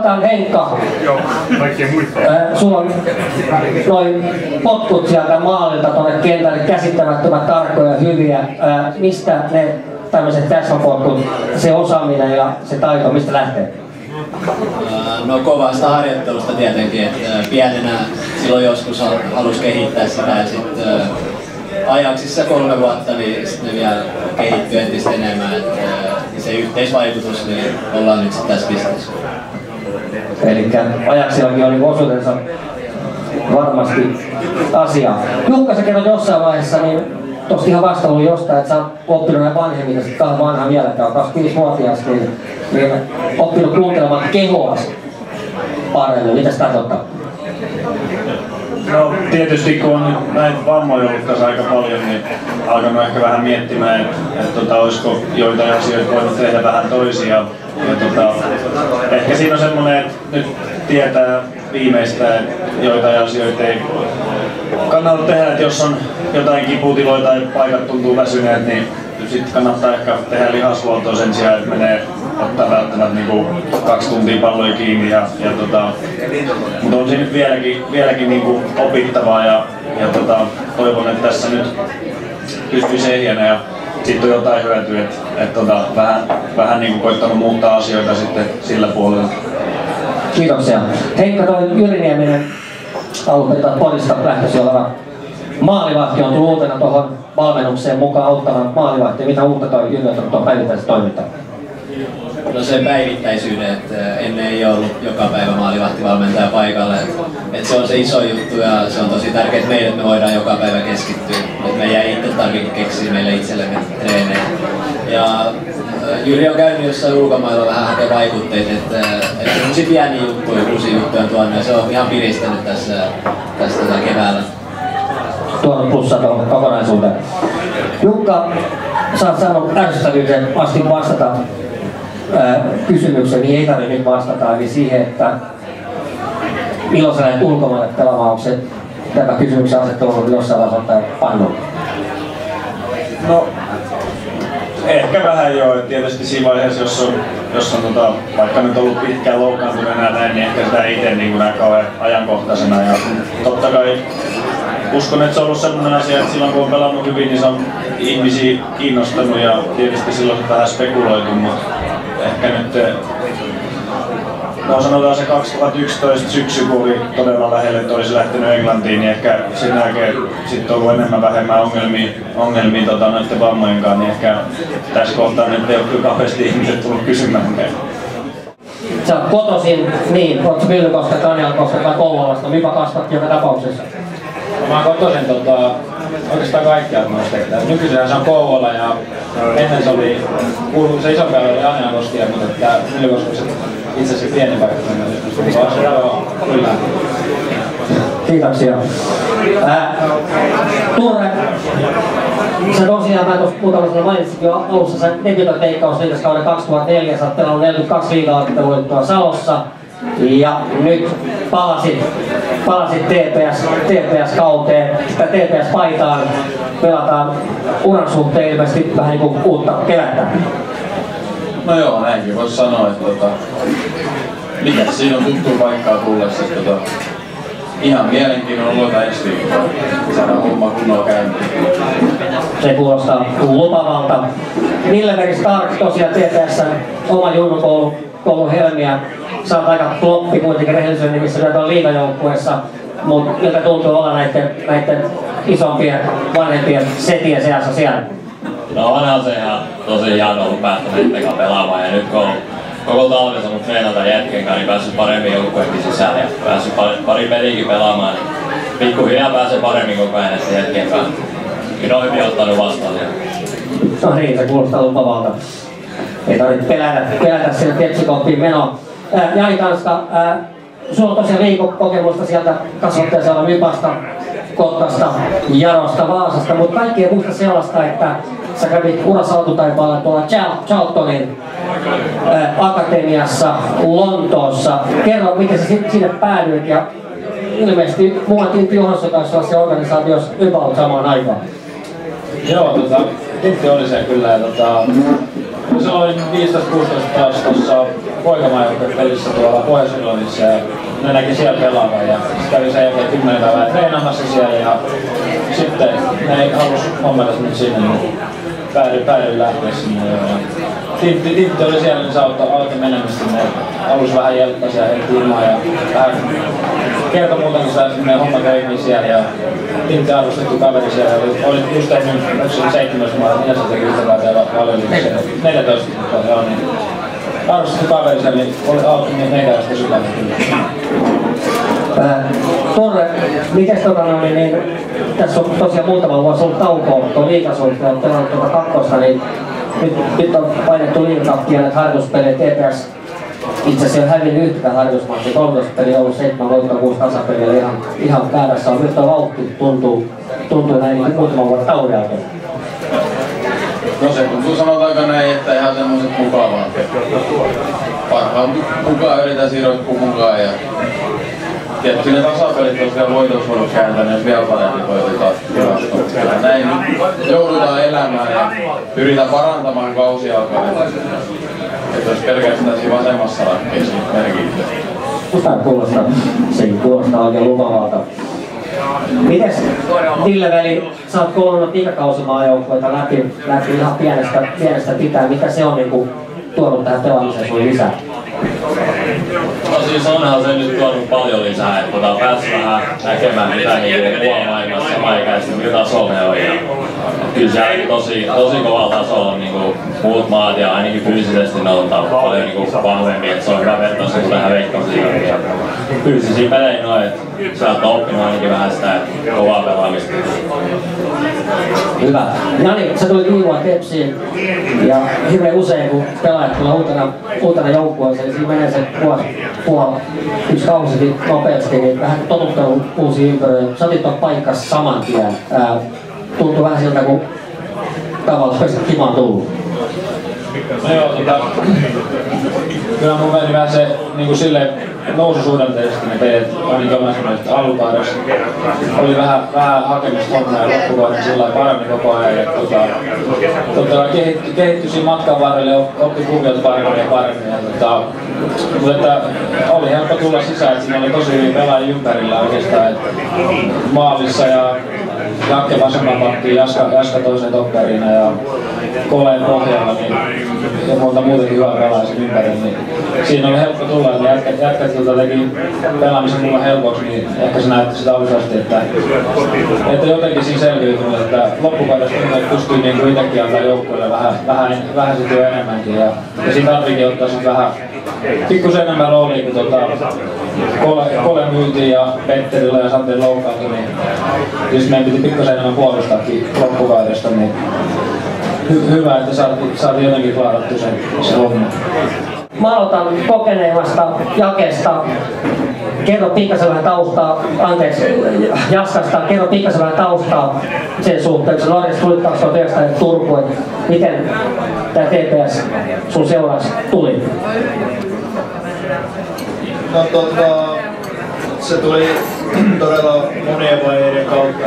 Oikeastaan Henkka, joo, kaikkea muista. Sulla on noin potkut sieltä maalilta tuonne kentälle käsittämättömän tarkkoja ja hyviä. Mistä ne tämmöiset täsmäpotkut, se osaaminen ja se taito, mistä lähtee? No kovasta harjoittelusta tietenkin, että pienenä silloin joskus halusi kehittää sitä ja sitten Ajaxissa 3 vuotta, niin sitten vielä kehittyy entistä enemmän, että se yhteisvaikutus, niin ollaan nyt sitten tässä pisteessä. Eli Ajaxillakin oli osuutensa varmasti asia. Jukka, sä kerrot jossain vaiheessa, niin tosta ihan vasta oli jostain, että sä oot oppinut näin vanhemmita, sit kahden vanha vieläkään, 25-vuotias, niin oppinut kuuntelemaan kehoas paremmin. Mitäs tarkoittaa? No tietysti kun on nyt näitä vammoja ollut tässä aika paljon, niin alkanut ehkä vähän miettimään, että olisiko joitain asioita voinut tehdä vähän toisia. Ehkä siinä on semmoinen, että nyt tietää viimeistään, että joitain asioita ei kannata tehdä, että jos on jotain kiputiloja tai paikat tuntuu väsyneet, niin sitten kannattaa ehkä tehdä lihashuoltoa sen sijaan, että menee ottaa välttämättä niinku 2 tuntia palloja kiinni. Mutta on siinä nyt vieläkin niinku opittavaa ja toivon, että tässä nyt pystyisi ehjänä ja sitten on jotain hyötyä, että vähän niinku koittanut muuttaa asioita sitten sillä puolella. Kiitoksia. Heikka, toi Jyri Nieminen, alunperin Porista lähtöisin oleva maalivahti on tullut uutena tuohon valmennukseen mukaan auttamaan maalivahtia. Mitä uutta toi Jyri on tuon päivittäisessä toimintaan? No se päivittäisyyden, että ennen ei ollut joka päivä maalivahtivalmentaja paikalla. Että se on se iso juttu ja se on tosi tärkeää, että meille me voidaan joka päivä keskittyä. Että me ei itse tarvitse keksiä meille itsellemme treenejä. Ja Jyri on käynyt jossain ulkomailla vähän hakea vaikutteita, että semmosia pieniä juttuja, uusia juttuja on tuonut ja se on ihan piristänyt tässä keväällä. Tuonut plussaa tuohon kokonaisuuteen. Jukka, sä oot saanut ärsyttävyyden asti vastata kysymykseen, mihin ei tarvitse nyt vastata, eli siihen, että milloin sä lähdet ulkomaille pelaamaan, onko se tämä kysymyksen asettelu jossain vaiheessa ottaa pannuun? No, ehkä vähän joo, tietysti siinä vaiheessa, jos on vaikka nyt ollut pitkään loukkaantuneena ja näin, niin ehkä sitä itse niin näin kauhean ajankohtaisena. Ja totta kai uskon, että se on ollut sellainen asia, että silloin kun on pelannut hyvin, niin se on ihmisiä kiinnostanut ja tietysti silloin se vähän spekuloitu, mutta ehkä nyt no sanotaan se 2011 syksy, kun oli todella lähellä, että olisi lähtenyt Englantiin, niin ehkä sen jälkeen sitten on ollut enemmän vähemmän ongelmia noiden vammojen kanssa, niin ehkä tässä kohtaa nyt ei ole kyllä kauheasti ihmiset tullut kysymään meille. Sä oot kotoisin, niin, ootko Myllykoska, Kanjalkoska tai Kouvolasta, mikä kasvat joka tapauksessa? Mä oon kotoisin oikeastaan kaikkialta noista. Nykyisellä se on Kouvola ja ennen se oli, se isompi alue oli Anjakoski, mutta Myllykoskassa itse asiassa pieni paikka. Kyllä. Kiitoksia. Tuore, sä tosiaan, mä tuossa muutamassa mainitsin jo alussa, sä debytoit Veikkausliigassa kauden 2004, sä oot pelannut 42 liiga-ottelua tuolla Salossa. Ja nyt palasit TPS-kauteen, sitä TPS-paitaan, pelataan uran suhteen ilmeisesti vähän niin kuin uutta kevättä. No joo, näinkin voisi sanoa, että mikä siinä on tuttu paikkaa tullessa, ihan mielenkiintoinen aloita ensi viikolla. Saadaan homma kunnolla käyntiin. Se kuulostaa lupavalta. Millenberg Stark tosiaan TPS:n oma junnukoulun helmiä. Sä oot aika floppi kuitenkin rehellisyyden nimissä vielä tuolla liigajoukkueessa, mutta miltä tuntuu olla näiden isompien vanhempien setien seassa siellä? No onhan se ihan tosi hieno ollut päästä näiden pelaamaan ja nyt kun on koko talven saanut treenata jätken kanssa, niin päässyt paremmin joukkueenkin sisään ja päässyt pari peliäkin pelaamaan, niin pikkuhiljaa pääsee paremmin koko ajan näiden jätkien kanssa. Kyllä on hyvin ottanut vastaan siellä. No niin, se kuulostaa lupavalta. Ei tarvitse pelätä sinne Tepsikoppiin menoa. Jani Tanska, sulla on tosiaan liikokokemusta sieltä kasvattajaisella Mypasta, Kotkasta, Jarosta, Vaasasta, mutta kaikki ei muista sellaista, että sä kävit urassa alkutaipaalla tuolla Charltonin akatemiassa Lontoossa. Kerro, miten sä sinne päädyit ja ilmeisesti muuan Tintti Johansson taisi olla se organisaatiossa about samaan aikaan. Joo, Tintti oli se kyllä. Se oli 15-16 taas tuossa poikamaajoukkojen pelissä tuolla Pohjois-Irlannissa ja ne näki siellä pelaavan ja kävi sen jälkeen 10 päivää treenaamassa siellä ja sitten ne ei halus hommata nyt sinne, niin päädyin lähteä sinne. Tintti oli siellä, niin se auttoi menemistä sinne. Alus vähän jelppasi ja heitti ilmaa ja vähän kertoi muutenkin sitä, että homma toimii siellä ja Tintti arvostettu kaveri siellä. Oli just tehnyt 17 vuotta, minä se teki yhtä päätä valioliikkeelle. 14 vuotta, joo niin. Arvostettu kaveri siellä, niin auttoi meikäläistä sydäntä kyllä. Torre, mites niin, tässä on tosiaan muutama vuosi ollut taukoa tuon liigasuhteen, on pelannut tuota kakkosta, niin nyt on painettu liigakapkia näitä harjoituspeleiä. TPS itse asiassa ei ole hävinnyt yhtäkään harjoitusmatsia, 13 peliä on ollut 7 voittoa, 6 tasapeliä, ihan käärässä on. Nyt on vauhti, tuntuu näin niin muutaman vuoden tauon jälkeen. No se tuntuu sanotaanko näin, että ihan semmoiset mukavaa. Parhaan mukaan yritän siirroikkuu mukaan ja tietysti ne tasapelit on siellä voitossa voinut kääntää, ne vielä paremmin voitetaan tilastoa. Näin nyt joudutaan elämään ja pyritään parantamaan kausi alkaa. Että jos pelkästään siinä vasemmassa rakkeessa merkittää. Sitä kuulostaa, sekin kuulostaa oikein lupavalta. Mites Ville-veli, sä oot koulunut ikäkausimaajoukkoita läpi ihan pienestä pitää. Mitä se on niinku tuonut tähän pelaamiseen sun lisää? No siis onhan se nyt tuonut paljon lisää, että päässyt vähän näkemään mitä niinku muualla maailmassa samaikäisesti mikä tasolla ne on. Ja kyllä siellä tosi kovalla tasolla on niinku muut maat ja ainakin fyysisesti ne on paljon niinku vahvemmin, että se on hyvä vertaus kun tähän Veikkausliigaan. Fyysisiä pelejä noin, että sieltä on oppinut ainakin vähän sitä kovaa pelaamista. Hyvä. Jani, sä tulit viime vuonna Tepsiin ja hirveän usein kun pelaajat tulee uutena joukkueeseen, niin siinä menee se yksi kausi nopeasti, niin vähän totuttelu uusia ympäröjä. Sä otit tuon paikassa saman tien. Tuntuu vähän siltä, kun tavallaan olisi kimaan tullut. No joo, kyllä mun meni vähän se niin silleen noususuhdanteisesti ne teet, ainakin omassa mielestä alkukaudessa. Oli vähän hakemista hommia ja loppuvuoden sillä paremmin koko ajan. Kehittyi siinä matkan varrelle, oppi kuviota paremmin ja paremmin. Mutta oli helppo tulla sisään, että siinä oli tosi hyvin pelaajia ympärillä oikeastaan. Maalissa ja Jakke vasemman pakkiin, Jaska toiseen topperiina ja Koleen pohjalla niin, ja monta muutenkin hyvää pelaajia sen ympärillä. Niin, siinä oli helppo tulla, että jätkät teki pelaamisen mulle helpoksi, niin ehkä se näytti sitä alusta asti, että jotenkin siinä selviytynyt, että loppukaudesta pystyy niin itsekin antaa joukkueelle vähän se työ enemmänkin. Ja siinä tarviikin ottaa sitten vähän pikkusen enemmän roolia, kun Kole myytiin ja Petterillä ja Santeen loukkaantui, niin jos meidän piti pikkusen enemmän puolustaakin loppukaudesta, niin hyvä, että saatiin jotenkin klaarattua se homma. Mä aloitan kokeneimmasta Jakesta. Kerro pikkasen vähän taustaa, Jaskasta, kerro pikkasen vähän taustaa sen suhteen, kun sä Norjasta tulit 2009 Turkuun, että miten tää TPS sun seuraksi tuli? No se tuli todella monien vaiheiden kautta.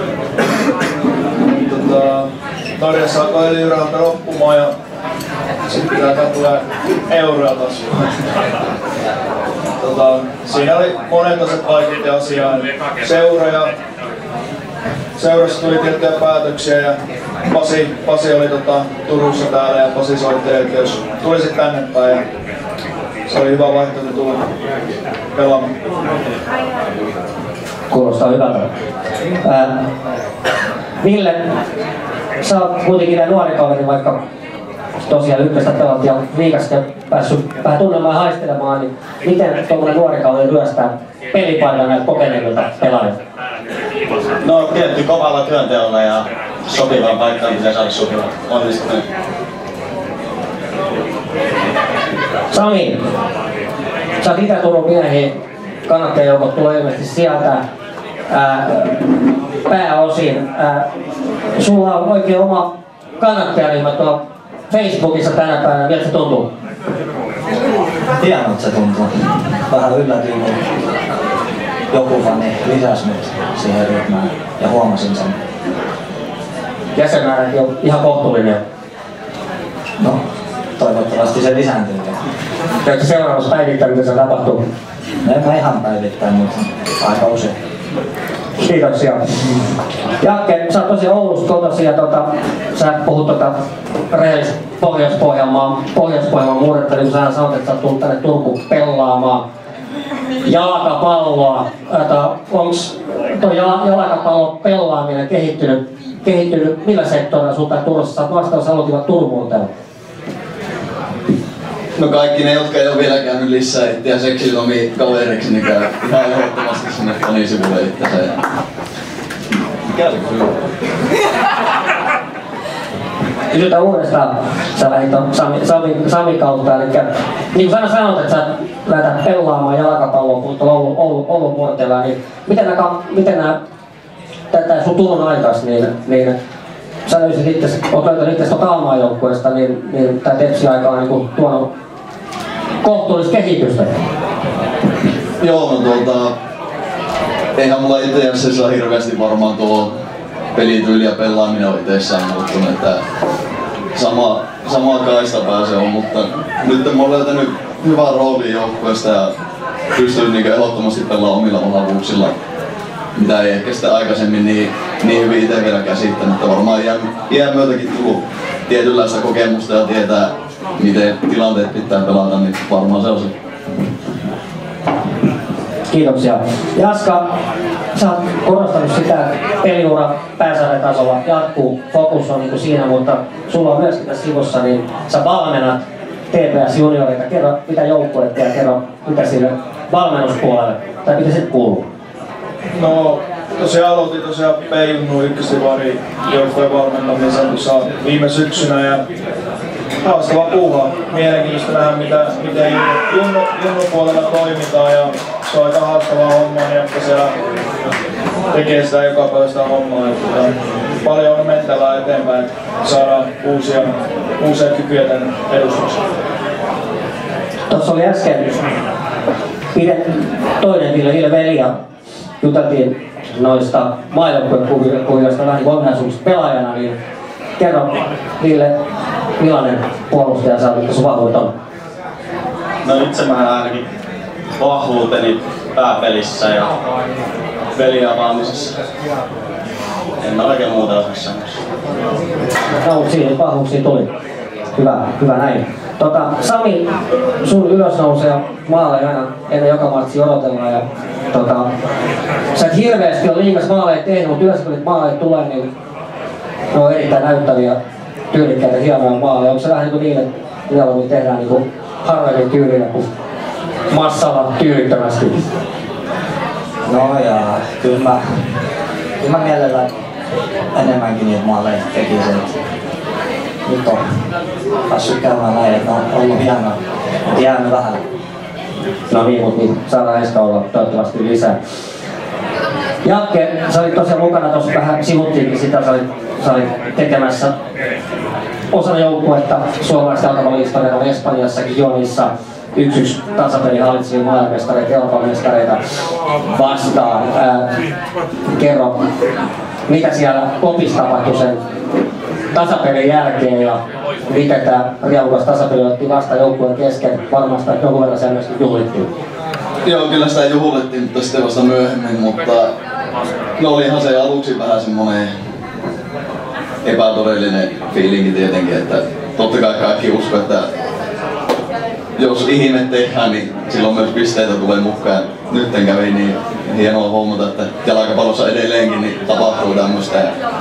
Norjassa alkoi öljyrahta loppumaan ja sitten täältä tulee euroja taas. Siinä oli monet asiat vaikutti asiaan. Seurassa tuli tiettyjä päätöksiä ja Pasi oli Turussa täällä ja Pasi soitti, että jos tulisit tänne päin. Ja se oli hyvä vaihtoehto tulla pelaamaan. Kuulostaa hyvältä. Ville, sä oot kuitenkin näin nuori kaveri, vaikka tosiaan ykköstä pelat ja liigasta päässyt vähän tunnemaan ja haistelemaan, niin miten tuommoinen nuori kaveri ryöstää pelipaikan näiltä kokeneilta pelaajilta? No tietty kovalla työnteolla ja sopivaan paikkaan pitää saada sopiva onnistuneen. Sami, sä oot Itä-Turun miehiä, kannattajajoukot tulee ilmeisesti sieltä pääosin. Sulla on oikein oma kannattajaryhmä tuolla Facebookissa tänä päivänä, miltä se tuntuu? Tiedän, että se tuntuu. Vähän yllätyin, kun joku fani lisäsi nyt siihen ryhmään ja huomasin sen. Jäsenmääräkin on ihan kohtuullinen. No, toivottavasti se lisääntyy. Käytkö seuraavassa päivittäin, mitä se tapahtuu? En mä ihan päivittäin, mutta aika usein. Kiitoksia. Jakke, sä oot tosiaan Oulusta kotoisin ja sä puhut rehellisesti Pohjois-Pohjanmaan murretta, niin sä sanot, että sä oot tullut tänne Turkuun pelaamaan jalkapalloa. Onks toi jalkapallon pelaaminen kehittynyt millä sektorilla sulta Turussa? Sä oot vastaus aloittivat Turmuuteen. No kaikki ne, jotka ei ole vielä käynyt lisää itseä seksilomiin kaveriksi, niin käy ihan ehdottomasti sinne fanisivulle itseänsä. Mikä se kyllä? Kysytään uudestaan, sä lähdit Sami kautta, eli niin kuin sä sanoit, että sä lähdät pelaamaan jalkapalloa Oulun puolella, niin miten nämä tätä sun Turun aikas, niin sä löysit itse, oot löytänyt itse Kaamaan joukkueesta, niin tää Tepsi-aika on niin tuonut kohtuullista kehitystä. Joo, no eihän mulla itse asiassa hirveästi varmaan tuo pelityyli ja pelaaminen on itsessään muuttunut, että samaa kaistapää se on, mutta nyt mä oon löytänyt hyvää roolia joukkueesta ja pystyn niin ehdottomasti pelaamaan omilla vahvuuksilla, mitä ei ehkä sitä aikaisemmin niin hyvin itse vielä käsittänyt, että varmaan iän myötäkin tullut tietynlaista kokemusta ja tietää, miten tilanteet pitää pelata, niin varmaan se on se. Kiitoksia. Jaska, sä oot korostanut sitä, että peliura pääsarjatasolla jatkuu, fokus on niin siinä, mutta sulla on myöskin tässä sivussa, niin sä valmennat TPS junioreita. Kerro mitä joukkueet ja kerro mitä sille valmennuspuolelle, tai mitä sitten kuuluu? No, tosiaan aloitin P-junnu ykkösdivari joukkueen valmentamisen tuossa viime syksynä ja haastava puuhaa. Mielenkiintoista nähdä miten junnu puolella toimitaan ja se on aika haastavaa hommaa, niin että siellä tekee sitä jokapäiväistä hommaa. Paljon on mentävää eteenpäin, että saadaan uusia kykyjä tänne edustukseen. Tuossa oli äsken toinen Ville Veli ja juteltiin noista maajoukkueen kuvioista vähän ominaisuuksista pelaajana, niin kerro Ville, millainen puolustaja sä olet, sun vahvuut on? No itse mä ainakin vahvuuteni pääpelissä ja peliavaamisessa. En mä oikein muuta osaa sanoa. Vahvuuksia tuli. Hyvä näin. Sami, sun ylösnousee maaleja aina ennen joka matsi odotellaan ja sä et hirveästi ole liigas maaleja tehnyt, mutta yleensä kun niitä maaleja tulee, niin ne on erittäin näyttäviä, tyylikkäitä, hienoja maaleja. Onko se vähän niin että mieluummin tehdään niin harvemmin tyylillä kuin massalla tyylittömästi? No ja kyllä mä mielellään enemmänkin niitä maaleja tekisin. Nyt on päässyt käymään näin, että on ollut hienoa, mutta jäänyt vähän. No niin, mutta niin saadaan ensi kaudella toivottavasti lisää. Jakke, sä olit tosiaan mukana tuossa vähän sivuttiinkin sitä, sä olit tekemässä osana joukkuetta suomalaista jalkapallohistoriaa Espanjassakin Jonissa 1-1 tasapeli hallitsevia maailmanmestareita ja Euroopan mestareita vastaan. Kerro, mitä siellä kopissa tapahtui sen tasapelin jälkeen ja miten tämä riemukas tasapeli otti vastaan joukkueen kesken? Varmasti jonkun verran siellä myöskin juhlittiin. Joo, kyllä sitä juhlittiin, mutta sitten vasta myöhemmin, mutta no olihan se aluksi vähän semmoinen epätodellinen fiilinki tietenkin, että totta kai kaikki usko, että jos ihme tehdään, niin silloin myös pisteitä tulee mukaan. Nyt kävi niin hienoa huomata, että jalkapallossa edelleenkin niin tapahtuu tämmöistä.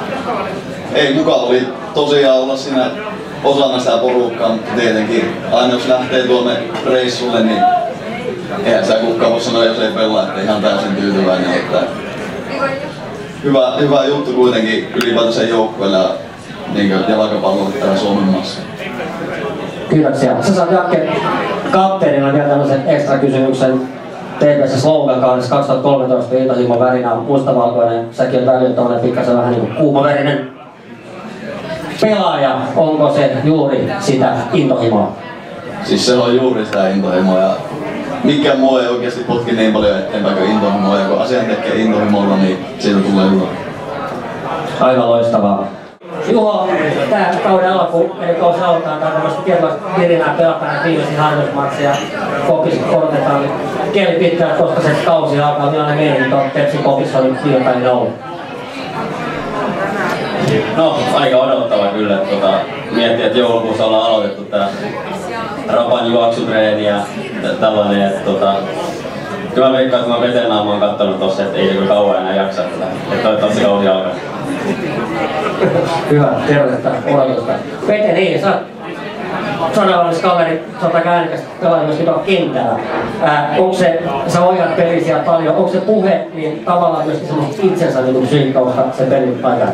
Ei mukaan oli tosiaan olla siinä osana sitä porukkaa, mutta tietenkin aina jos lähtee tuonne reissulle, niin eihän sitä kukaan voi sanoa, jos ei pelaa, että ihan täysin tyytyväinen. Että hyvä juttu kuitenkin ylipäätänsä joukkueelle ja niin jalkapallolle täällä Suomen maassa. Kiitoksia. Sä saat Jakke kapteenina vielä tämmöisen ekstra kysymyksen. TPS Slogan kaudessa 2013 intohimon värinä on mustavalkoinen. Säkin on välillä tommonen pikkasen vähän niinku kuumaverinen pelaaja. Onko se juuri sitä intohimoa? Siis se on juuri sitä intohimoa ja mikään muu ei oikeasti potki niin paljon eteenpäin kuin intohimoa. Ja kun asian tekee intohimolla, niin siitä tulee hyvä. Aivan loistavaa. Juho, tää kauden alku, eli kausi aloitetaan, tai tämmöistä tietynlaista virinää pelataan viimeisiä harjoitusmatseja, kokis korotetaan, niin kieli pitkälle, koska se kausi alkaa, millainen meininki tuon Tepsin kokissa oli viime päivinä ollut? No, aika odottava kyllä. Miettii, että joulukuussa ollaan aloitettu tää Rapan juoksutreeni ja tällainen, että kyllä mä veikkaan, että mä vetenaan, mä oon kattonut tossa, että ei se kyllä kauan enää jaksa tätä. Että toivottavasti kausi alkaa. Hyvä, tervettä odotusta. Pete, niin, sä oot sanavallis kaveri, sä oot aika äänekästä pelaaja myöskin tuolla kentällä. Onko se, sä ohjaat pelisiä paljon, onko se puhe niin tavallaan myöskin semmoista itsensä niin psyykkausta sen pelin aikana?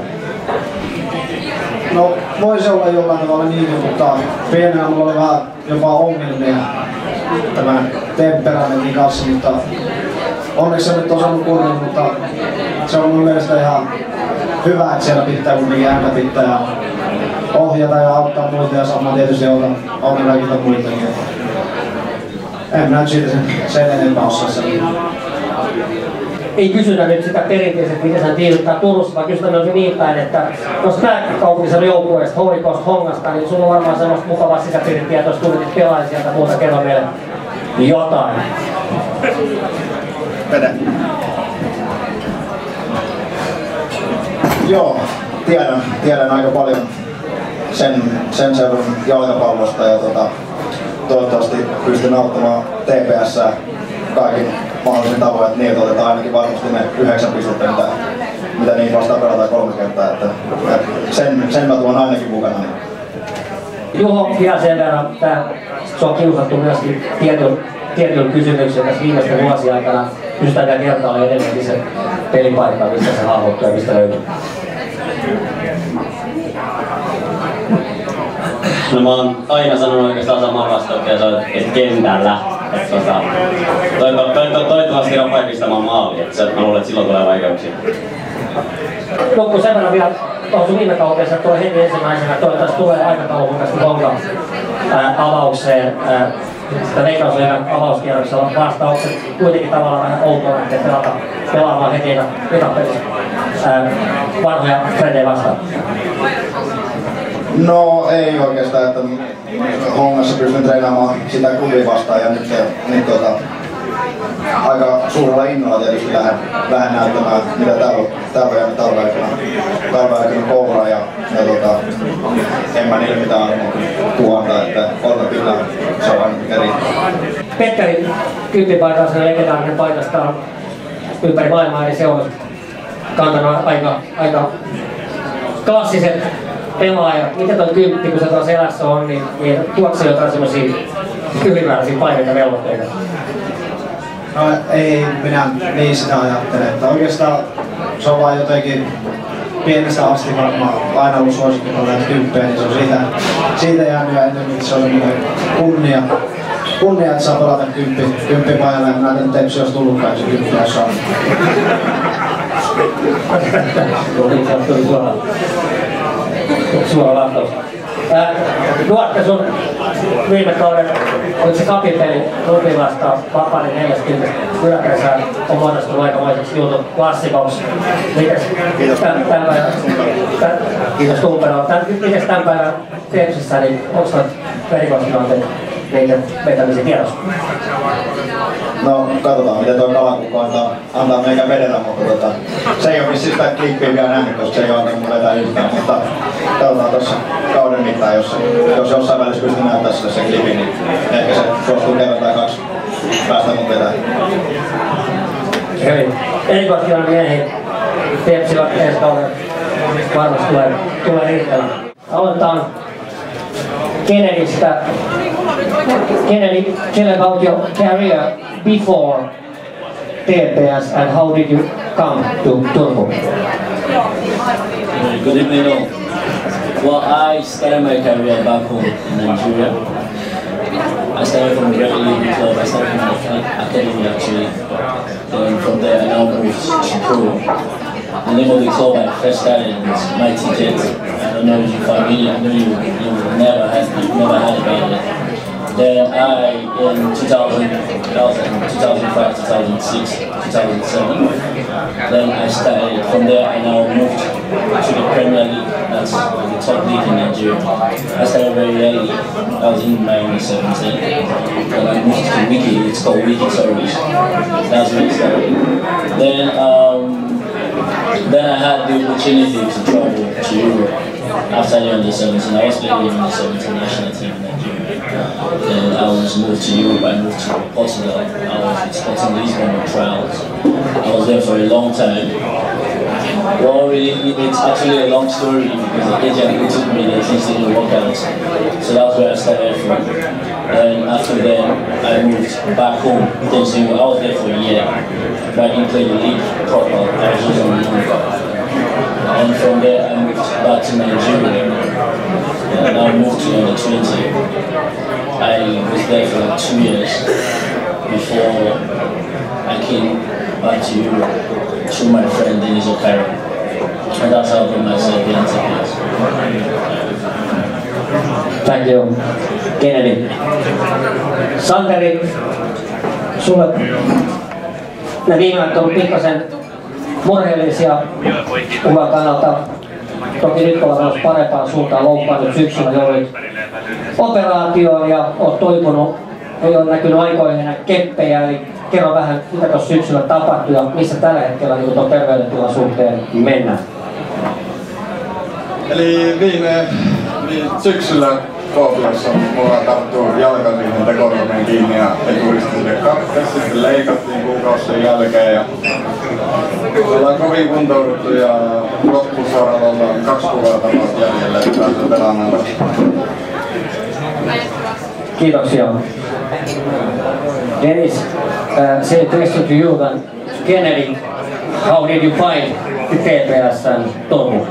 No, voisi olla jollain tavalla niin, mutta pienenä mulla oli vähän jopa ongelmia tämän temperamentin kanssa, mutta onneksi se nyt on saanut kunnin, mutta se on mun mielestä ihan hyvä, että siellä pitää kuitenkin ääntä pitää ohjata ja auttaa muita ja samaa tietysti olla kaikilta muitakin. En minä nyt siitä sen enempää osaa sanoa. Ei kysytä nyt sitä perinteisesti, miten sä tiivittää Turussa, vaan kysytään myös niin päin, että jos pääkaupunkisen joukkueesta, HJK:sta, Hongasta, niin sulla on varmaan semmoista mukavaa sisäpiiritietoista, kuitenkin pelaaja sieltä muuta kerran meille jotain. Pete. Joo, tiedän aika paljon sen seudun jalkapallosta ja toivottavasti pystyn auttamaan TPS:ää kaikin mahdollisin tavoin, että niiltä otetaan ainakin varmasti ne 9 pistettä, mitä niin vastaan pelataan 3 kertaa. Että sen mä tuon ainakin mukana. Juho, vielä sen verran, että se on kiusattu myöskin tietyn kysymyksen tässä viimeisten vuosien aikana. Pystytään vielä kertaamaan edelleenkin se pelipaikka, mistä se hahmottuu ja mistä löytyy. No mä oon aina sanonut oikeastaan saman vastauksen, että kentällä. Toivottavasti Rapa pistämään maaliin, että mä luulen, että silloin tulee vaikeuksia. No kun sen verran vielä tuossa viime kauteessa tulee heti ensimmäisenä, toivottavasti tulee aikataulun mukaisesti Honka avaukseen. Sitä Veikkausliigan avauskierroksella vastaukset kuitenkin tavallaan vähän outoa lähteä pelaamaan heti etapelissa vanhoja frendejä vastaan. No ei oikeastaan, että Hongassa pystyn treenaamaan sitä klubia vastaan ja nyt aika suurella innolla tietysti lähden näyttämään mitä täällä on jäänyt talven aikana koulua ja en mä niille mitään arvoa tuonta, että on kyllä se on eri. Petteri kymppipaikassa legendaarinen paikasta on ympäri maailmaa eri seuroista kantanut aika klassiset pelaajat. Miten tuo kymppi, kun se tuossa selässä on, niin tuotko se jotain semmosia ylimääräisiä paineita velvoitteita? No ei minä niin sitä ajattele, että oikeastaan se on vaan jotenkin pienestä asti varmaan aina ollut suosikki tätä kymppiä, niin se on siitä jäänyt ja enemmänkin se on kunnia, että saa pelata kymppipajalla ja näitä nyt Tepsi olisi tullutkaan, se kymppi olisi saanut. Tuli suora vastaus. Nuotte sun viime kauden, oliko se kapipeli Rupin vastaan Vaparin 40. Yläkäisä on muodostunut aikamoiseksi jutun klassikoksi. Mites tämän päivän, kiitos Tumpero, mites tämän päivän Tepsissä, niin onko noita erikoistilanteita niiden vetämisen tiedossa? No katsotaan miten tuo Kalakukko antaa meikän vedellä, mutta se ei ole vissiin sitä klippiä vielä nähnyt, koska se ei ole antanut mun vetää yhtään, mutta katsotaan tuossa kauden mittaan, jos jossain välissä pystyy näyttää sille se klipi, niin ehkä se suostuu kerran tai 2 päästä mun vetää. Eli erikoistilanne miehiin Tepsillä ensi kauden varmasti tulee riittämään. Aloitetaan Kennedystä. Kennedy, tell about your career before TPS and how did you come to Turku? Good evening all. Well, I started my career back home in Nigeria. I started from a very league club. I started from the academy actually. Then from there I now moved to pro. The name of the club I first started was Mighty Jets. I don't know if you're familiar. I know you never heard about it. Then in 2005, 2006, 2007, then I started, from there I now moved to the Premier League, that's the top league in Nigeria. I started very early, I was in my only 17, and I moved to Wiki, it's called Wiki Service. That's where I started. Then I had the opportunity to travel to Europe after the under-17. I was playing in the under-17 national team in Nigeria. Then I was moved to Europe, I moved to Portugal. I was with Sporting Lisbon on trials. I was there for a long time. Well, really, it's actually a long story because the agent who took me, the things didn't work out. So that's where I started from. And after that, I moved back home. I was there for a year, but I didn't play the league proper. I was just on my own. And from there, I moved back to Nigeria. And I moved to under 20. I was there for like 2 years before I came back to Europe through my friend Dennis O'Carroll. And that's how I got myself the interviews. Thank you. Kennedy. Santeri, sulle ne viime ajat on ollut pikkasen murheellisia uran kannalta. Toki nyt ollaan myös parempaan suuntaan, loukkaannut syksyllä, joudut operaatioon ja olet toipunut. Ei ole näkynyt aikoihin enää keppejä, eli kerro vähän mitä tuossa syksyllä tapahtui ja missä tällä hetkellä niin tuon terveydentilan suhteen mennään. Eli viime syksyllä Kuopiossa mulla tarttui jalkasiinen tekoruumeen kiinni ja etuudista sinne katkesi, sitten leikattiin kuukausien jälkeen ja ollaan kovin kuntouduttu ja loppusuoralla ollaan 2 kuukautta jäljellä, että pääsee pelaamaan. Kiitoksia. Dennis, same question to you then. Kennedy, how did you find the TPS and Turku?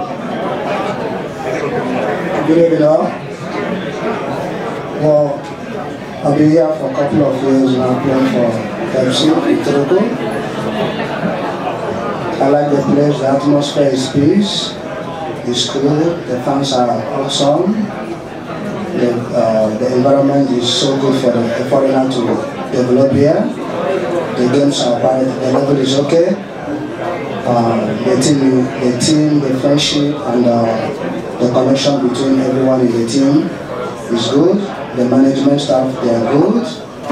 Good evening all. Well, I've been here for a couple of years now playing for FC Turku. I like the place, the atmosphere is peace, it's cool, the fans are awesome. The environment is so good for the foreigner to develop here. The games are bad, the level is okay. The team, the friendship and the connection between everyone in the team is good. The management staff, they are good.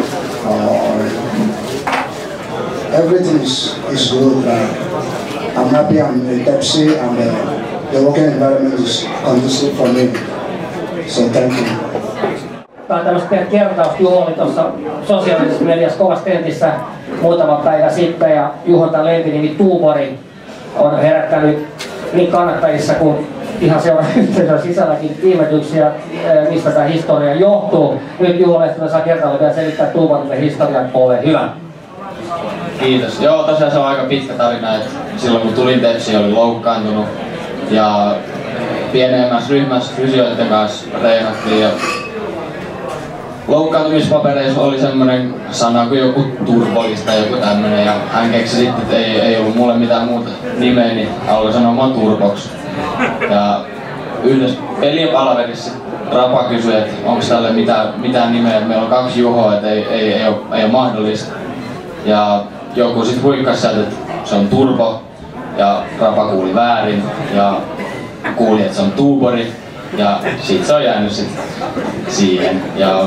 Everything is good. I'm happy I'm in Pepsi and the working environment is conducive for me. So thank you. Tämä on tämmöistä kertausta. Juho oli tuossa sosiaalisessa mediassa kovassa tentissä muutama päivä sitten ja Juhon tämä lempinimi Tuubori on herättänyt niin kannattajissa kuin ihan seurayhteisön sisälläkin ihmetyksiä, mistä tämä historia johtuu. Nyt Juho Lehtonen saa kertailla vielä selittää Tuuborille historian, ole hyvä. Kiitos. Joo, tosiaan se on aika pitkä tarina, että silloin kun tulin Tepsiin oli loukkaantunut ja pienemmässä ryhmässä fysioiden kanssa treenattiin ja loukkaantumispapereissa oli semmoinen sana kuin joku turbolista tai joku tämmönen ja hän keksi sitten, että ei ollut mulle mitään muuta nimeä, niin alkoi sanoa mua Turboks. Ja yhdessä pelipalaverissa Rapa kysyi, että onko tälle mitään nimeä, että meillä on 2 Juhoa, että ei ole mahdollista. Ja joku sitten huikkasi sieltä, että se on Turbo ja Rapa kuuli väärin ja kuuli, että se on Tuubori ja siitä se on jäänyt sitten siihen. Ja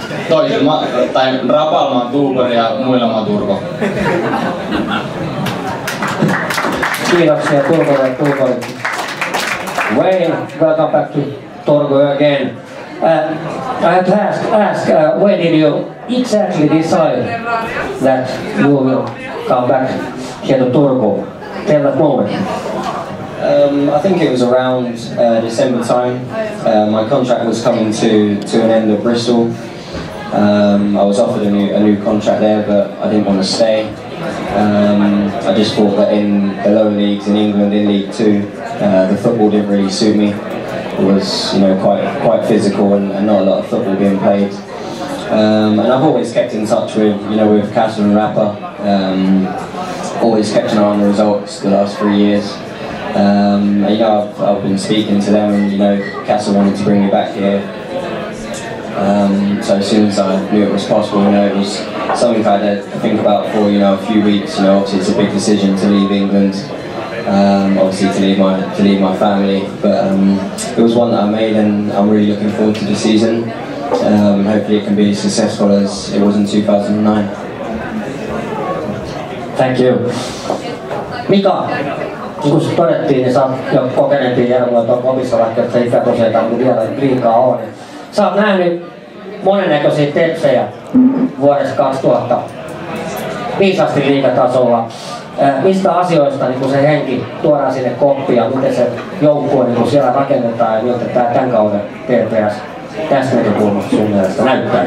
Rapalla on Tuubori ja muilla on Turbo. Kiitoksia Turbolle. Wayne, welcome back to Turku again. I have to ask when did you exactly decide that you will come back here to Turku? Tell that moment. I think it was around December time. My contract was coming to an end at Bristol. I was offered a new contract there, but I didn't want to stay. I just thought that in the lower leagues in England, in League 2, the football didn't really suit me. It was, quite physical and not a lot of football being played. And I've always kept in touch with Castle and Rapper. Always kept an eye on the results the last 3 years. I've been speaking to them, and Castle wanted to bring me back here. So as soon as I knew it was possible, it was something I had to think about for a few weeks. Obviously it's a big decision to leave England, obviously to leave my family, but it was one that I made, and I'm really looking forward to the season. Hopefully it can be as successful as it was in 2009. Thank you. Mika, niin kuin todettiin, niin sä oot jo kokeneempi järvoita omissa, vaikka et sä ikä tosiaan vielä liikaa on. Sä oot nähnyt monennäköisiä tepsejä vuodesta 2000 viisaasti liigatasolla. Mistä asioista niin se henki tuodaan sinne koppiin ja miten se joukkue niin siellä rakennetaan ja miltä tämä tämän kauden TPS tästä näkökulmasta sun mielestä näyttää?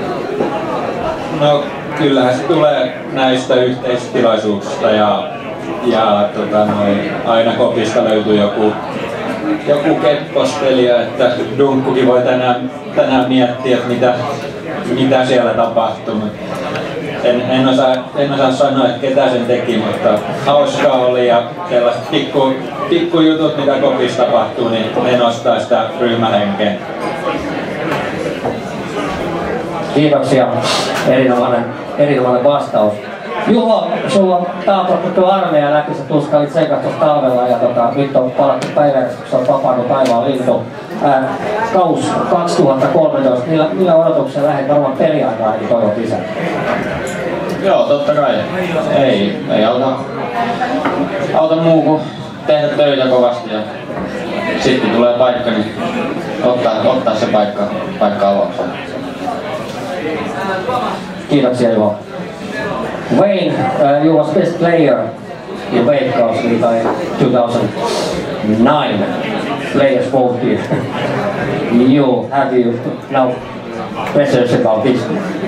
No kyllähän se tulee näistä yhteistilaisuuksista ja aina kopista löytyy joku keppostelija, että Dunkkukin voi tänään miettiä, että mitä siellä tapahtuu. En osaa sanoa, että ketä sen teki, mutta hauskaa oli ja sellaiset pikkujutut, mitä kopissa tapahtuu, niin ne nostaa sitä ryhmähenkeä. Kiitoksia. Erinomainen vastaus. Juho, sulla on taapurttu armeija läpi, sä tuskailit sen kanssa talvella ja nyt on palattu päiväjärjestyksessä, on vapaannut taivaan lintu. Kaus 2013, millä odotuksella lähdet varmaan peliaikaa ainakin toivot lisää? Joo, totta kai. Ei auta muu kuin tehdä töitä kovasti ja sitten tulee paikka, niin ottaa se paikka avaukseen. Kiitoksia Juho. Wayne, you was best player in Veikkausliiga in 2009. Players voted you. Have you now questions about this?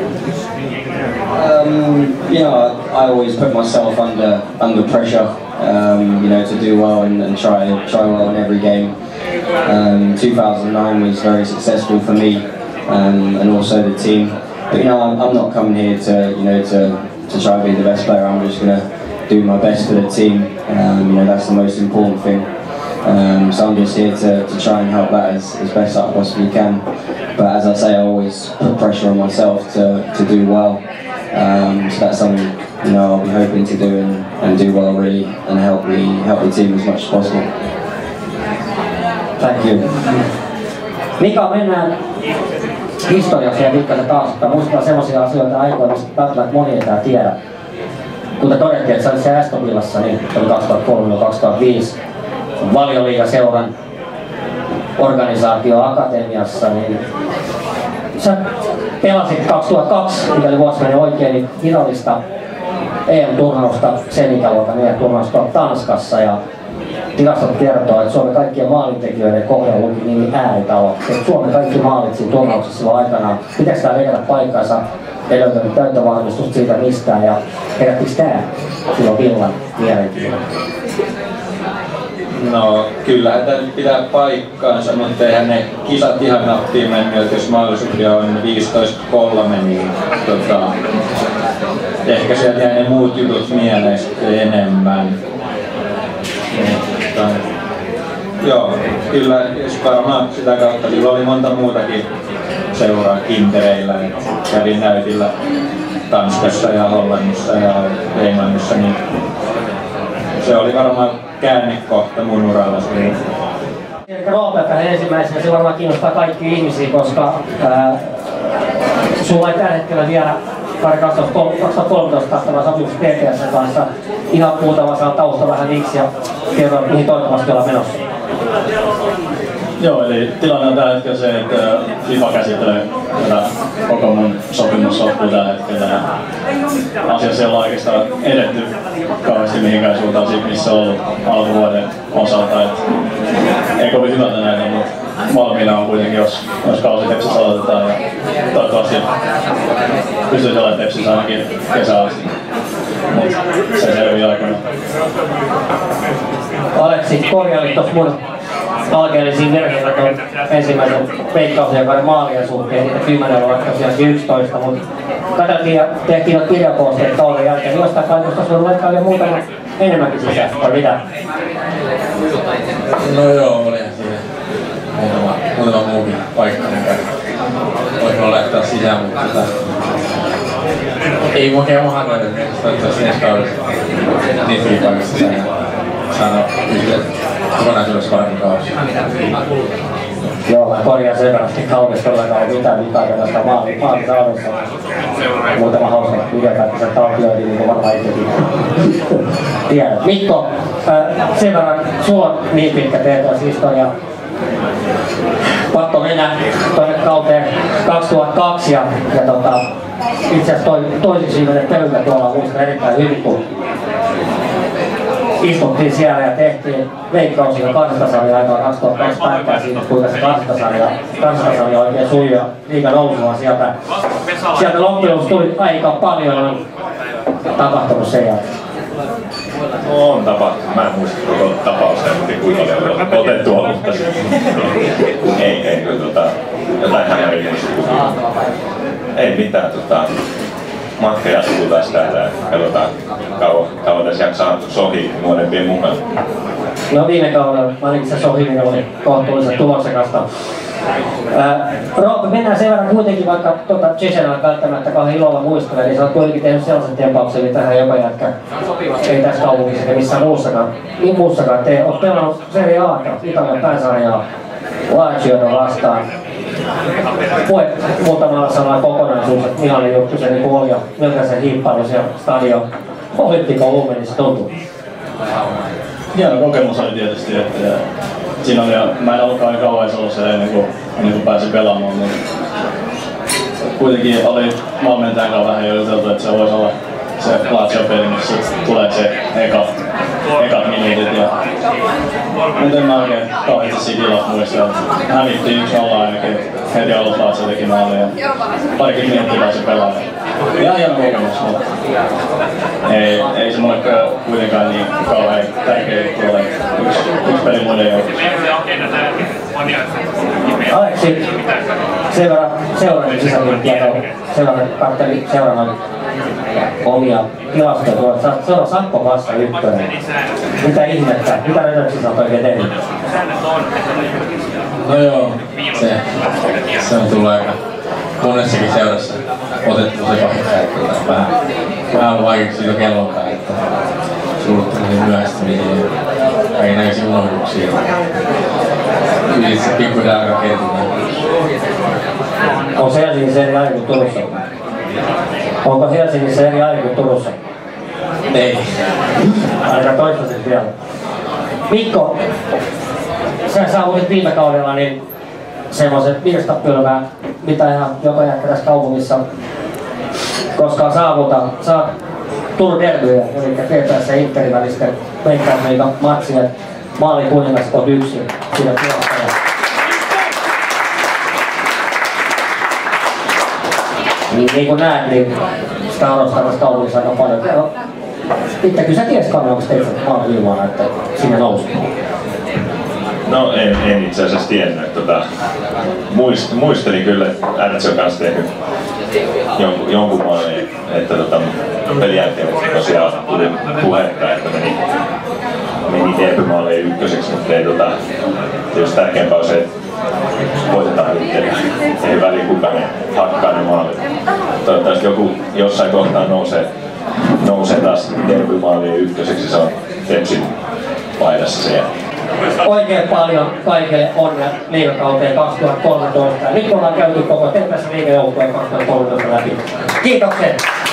I always put myself under pressure, to do well and try well in every game. 2009 was very successful for me and also the team. But I'm not coming here to try to be the best player. I'm just gonna do my best for the team. That's the most important thing. So I'm just here to try and help that as best I possibly can. But as I say, I always put pressure on myself to do well. So that's something I'll be hoping to do and do well really and help the team as much as possible. Thank you. Mika, mennään historiassa ja pikkasen taaksepäin. Muistetaan semmoisia asioita aikoina, mistä välttämättä moni ei tää tiedä. Kuten todettiin, että sä olit siellä Aston Villassa, niin 2003-2005 Valioliigaseuran organisaatio Akatemiassa, niin sä pelasit 2002, mikäli vuosi meni oikein, niin virallista EM-turnausta sen ikäluokan EM-turnausta Tanskassa ja tilastot kertoo, että Suomen kaikkien maalintekijöiden kohdalla luki nimi Ääritalo. Että Suomen kaikki maalit siinä turnauksessa silloin aikanaan. Pitäis tää vedetä paikkansa? Ei löytänyt täyttä varmistusta siitä mistään ja herättiks tää silloin Villan mielenkiinnon? No kyllähän tämä nyt pitää paikkaansa, mutta eihän ne kisat ihan nappiin mennyt, jos mahdollisuuksia on 15-3, niin ehkä sieltä jäi ne muut jutut mieleen enemmän. Joo, kyllä, jos varmaan sitä kautta, sillä oli monta muutakin seuraa kintereillä, kävin näytillä Tanskassa ja Hollannissa ja Englannissa, niin se oli varmaan käännekohta mun uralla. Roopepähän ensimmäisenä se varmaan kiinnostaa kaikki ihmisiä, koska sulla ei tällä hetkellä vielä 2013 kahtavaa sopimus TPS:n kanssa. Ihan muutama sana tausta vähän miksi ja kerro mihin toivottavasti ollaan menossa. Joo, eli tilanne on tällä hetkellä se, että FIFA käsittelee tätä koko mun sopimussoppua tällä hetkellä. Asiassa ei ole oikeastaan edetty kauheasti mihinkään suuntaan siitä, missä on ollut alkuvuoden osalta. Ei kovin hyvältä näitä, mutta valmiina on kuitenkin, jos kausi Tepsissä aloitetaan. Ja toivottavasti pystyisi olemaan Tepsissä ainakin kesään asti. Mutta se selviää aikana. Aleksi, korjailit tuossa mun alkeellisiin verheillä tuon ensimmäisen Veikkausliigan maalien suhteen, niitä 10 vaikka tosiaan 11, mutta katsottiin ja tehtiin noita kirjakoosteita kauden jälkeen, niin jostain paikasta olisi voinut laittaa vielä muutama enemmänkin sisään, vai mitä? No joo, olihan siinä muutama muukin paikka, mikä voisi laittaa sisään, mutta ei mua käy mahdollinen, toivottavasti ensi kaudessa niistäkin paikasta saada kokonaisuudessa paremmin kausi. Joo, mä korjaan sen verran, että kaudessa todellakaan on mitään vikaa tällaista maalisaudessa. Muutama hauska videota, että se taltioitiin niin kuin varmaan itsekin tiedät. Mikko, sen verran sulla on niin pitkä TPS-historia. Pakko mennä tuonne kauteen 2002 ja itse asiassa toisiksi viimeinen pelyntä tuolla muistan erittäin hyvin, kun istuttiin siellä ja tehtiin Veikkausilla karsintasarja aikaa 2002 päivää siitä, kuinka se karsintasarja oikein sujui ja liiga nousua sieltä loppujen tuli aika paljon on tapahtunut sen jälkeen. No, on tapahtunut. Mä en muista koko tapausta, mutta kuinka oli otettua, mutta ei kyllä jotain hämärillistä. Ei mitään matka jatkuu taas täällä ja katsotaan kauan tässä jaksaa sohi nuorempien mukaan. No viime kaudella ainakin se sohiminen oli kohtuullisen tuloksekasta. Roope, mennään sen verran kuitenkin, vaikka Chesenaa välttämättä kauhean ilolla muistele, niin sä oot kuitenkin tehnyt sellaisen tempauksen, mitä tähän joka jätkä ei tässä kaupungissa eikä missään muussakaan. Te oot pelannut Serie A:ta, Italian pääsarjaa, Laziota vastaan. Voit muutamalla sanaa kokonaisuus, että millainen juttu se niin oli ja miltä se hiippailu siellä stadion Olympiko Lumenissa tuntui? Hieno kokemus oli tietysti, että siinä oli, mä en ollutkaan aika kauan Salossa ennen kuin pääsin pelaamaan, mutta kuitenkin oli valmentajan kanssa vähän jo juteltu, että se voisi olla se Lazio-peli, missä tulee se ekat minuutit. Mutta en mä oikein kauheasti siitä ilosta muista. Hävittiin 1-0 ainakin heti alussa Lazio teki maalin ja parikin minuuttia pääsi pelaamaan. Ihan hieno kokemus, mutta ei se mulle kuitenkaan niin kauhean tärkeä juttu ole. Yksi peli muiden joukossa. Aleksi, sen verran seuraavien sisäpiirtietoa, sen verran katselin seuraavan omia tilastoja tuolla, että se on Sakko vasta ykkönen. Mitä ihmettä? Mitä Rönnöksissä on oikein tehnyt? No joo, se on tullut aika monessakin seurassa otettu se paikka, että vähän on vaikeaksi siitä kellonkaan, että suunnittelisiin myöhästymisiä ja kaikennäköisiä unohduksia. Kyllä se pikkuhiljaa aika kertoo. Onko Helsingissä eri aika kuin Turussa? Onko Helsingissä eri aika kuin Turussa? Ei. Aika toistaiseksi vielä. Mikko, sä saavutit viime kaudella niin semmoiset virstapylvää, mitä ihan joka jätkä tässä kaupungissa koskaan saavuta. Saat Turun derbyjä, eli TPS ja Interin välisten Veikkausliigan matsien maalikuningas oot yksin siinä tulostaja. Niin kuin näet, niin sitä odottaa tässä kaupungissa aika paljon. Kyllä sä ties kannalta, kun teit maalin ilmaan, että sinne nousi. No en itse asiassa tiennyt. Muistelin kyllä, että RC on kanssa tehnyt jonkun maalin, että pelin jälkeen tosiaan tuli puhetta, että meni derbymaaliin ykköseksi, mutta tietysti tärkeämpää on se, että voitetaan nyt. Ei väliin kukaan hakkaa ne maalit. Toivottavasti joku jossain kohtaa nousee taas derbymaaliin ykköseksi, se on Tepsin paidassa se. Oikein paljon kaikille onnea liigakauteen 2013. Nyt ollaan käyty koko TPS liigajoukkueen 2013 läpi. Kiitokset!